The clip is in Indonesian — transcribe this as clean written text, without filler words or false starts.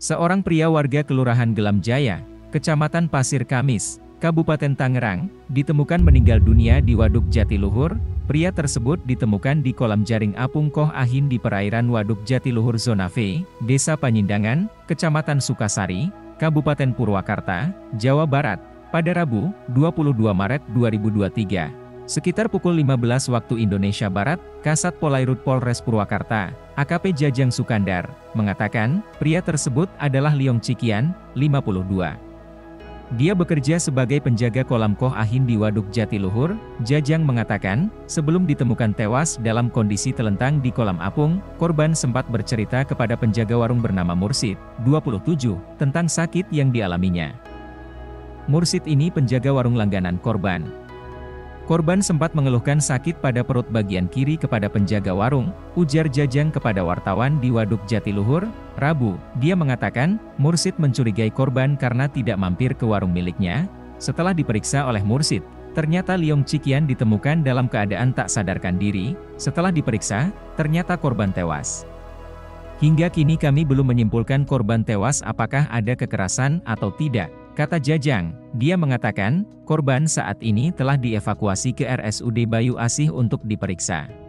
Seorang pria warga Kelurahan Gelam Jaya, Kecamatan Pasir Kamis, Kabupaten Tangerang, ditemukan meninggal dunia di Waduk Jatiluhur. Pria tersebut ditemukan di kolam jaring apung Koh Ahin di perairan Waduk Jatiluhur Zona V, Desa Panyindangan, Kecamatan Sukasari, Kabupaten Purwakarta, Jawa Barat, pada Rabu, 22 Maret 2023. Sekitar pukul 15 waktu Indonesia Barat, Kasat Polairut Polres Purwakarta, AKP Jajang Sukandar, mengatakan, pria tersebut adalah Liong Cikian, 52. Dia bekerja sebagai penjaga kolam Koh Ahin di Waduk Jatiluhur. Jajang mengatakan, sebelum ditemukan tewas dalam kondisi telentang di kolam apung, korban sempat bercerita kepada penjaga warung bernama Mursid, 27, tentang sakit yang dialaminya. Mursid ini penjaga warung langganan korban. Korban sempat mengeluhkan sakit pada perut bagian kiri kepada penjaga warung, ujar Jajang kepada wartawan di Waduk Jatiluhur, Rabu. Dia mengatakan, Mursid mencurigai korban karena tidak mampir ke warung miliknya. Setelah diperiksa oleh Mursid, ternyata Liong Cikian ditemukan dalam keadaan tak sadarkan diri. Setelah diperiksa, ternyata korban tewas. Hingga kini kami belum menyimpulkan korban tewas apakah ada kekerasan atau tidak, kata Jajang. Dia mengatakan, korban saat ini telah dievakuasi ke RSUD Bayu Asih untuk diperiksa.